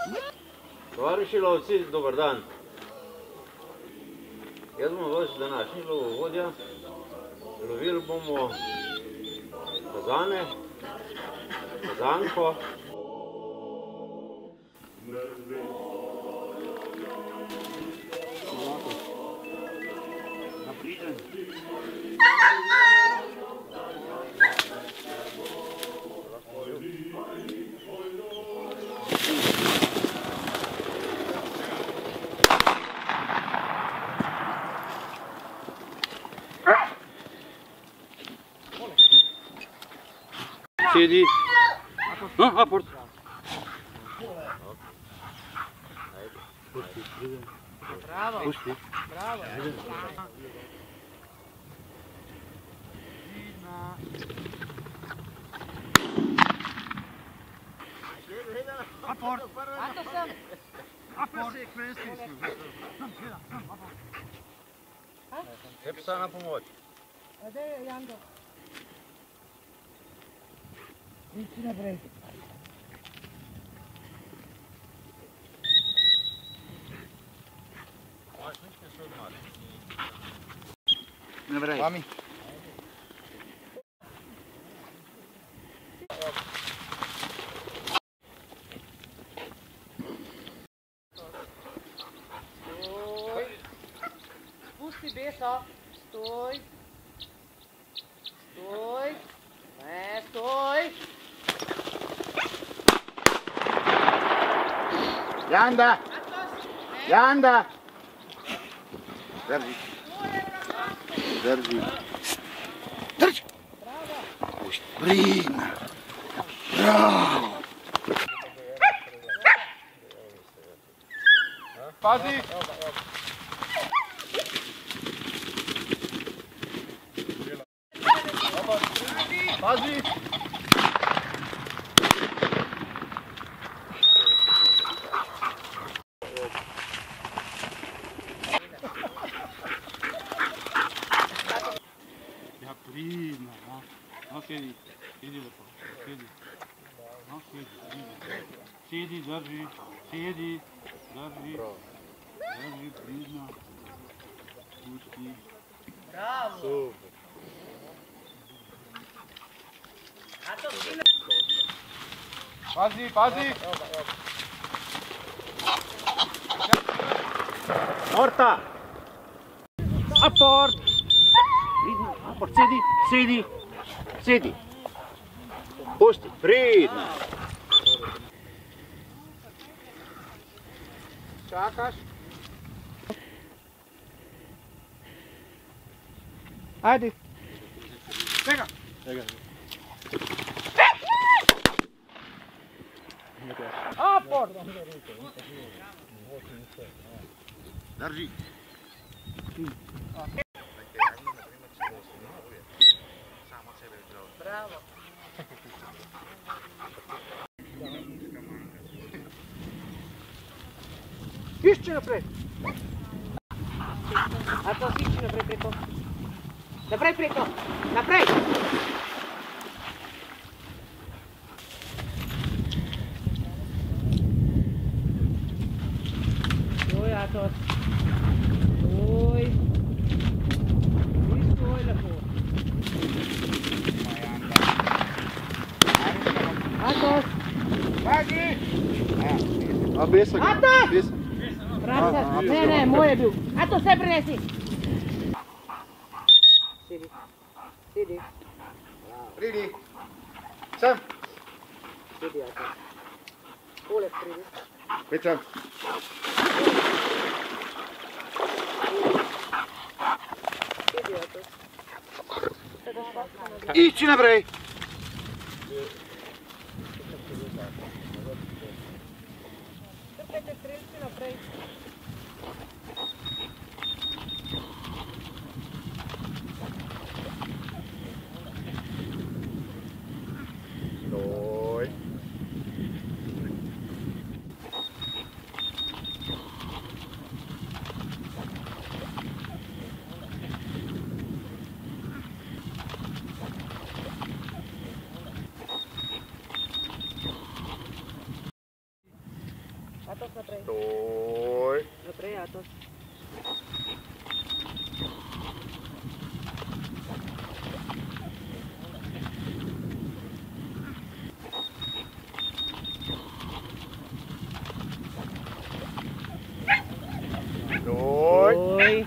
Tovariši lovci, dobar dan. Jaz bomo vaš današnji lovovodja. Lovili bomo fazane, fazanko. Sedi. Aport. Bravo. Pusti. Bravo. Aport. Ato sam. Aport. Sve psa na pomoć. A gdje je Jando? Ići naprej. Naprej. Mami. Stoj. Spusti beso. Stoj. Stoj. Ne, stoj. Janda. Janda. Drži. Drži. Drži. Pušti. Brina. Bravo. Pazi. Pazi. Ja, prima, no. No, sedi. Sedi lepo. Sedi. No, sedi. Sedi, drži. Sedi. Drži. Drži, prizna. Pusti. Bravo. Super. Ato sine. Pazi, pazi. Porta! Aport! Pridno, aport, sedi, sedi, sedi. Pusti, pridno. Čakaš. Ajde. Čeka. Aport. Drži. Bravo. Išći napred. Ato si ići naprej preko. Naprej preko. Naprej. Stoj, Atos. Stoj. I stoj lepo. Atos. Pazi. A besa ga. Atos! Besa. Vraca. Ne, moj je bil. Atos, sve prinesi. Sidi. Sidi. Pridi. Sam. Sidi, Atos. Poleg pridi. Pet sam. Sidi, Atos. Ići naprej. Trpajte strelci naprej. Stoj. Atos naprej. Stoj. Naprej, Atos. Stoj. Oj.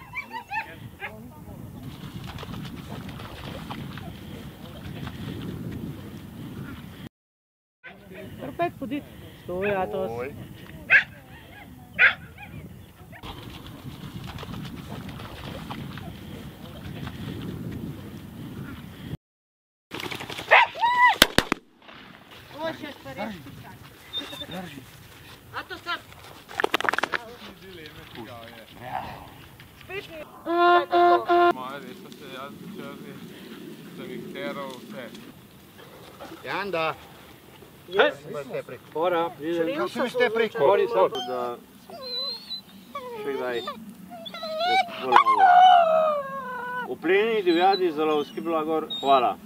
Perfekt, podit. Stoj, Atos. Stoj. Oj, še stareš. Atos, sam. Spet ni. Moja desa se jaz včasih sem jih teral vse. Janda. Hej. Ora, Vidim. Kako si ste preko? Hori sam, da še kdaj je volalo. V pleni divjadi za lovski blagor, hvala.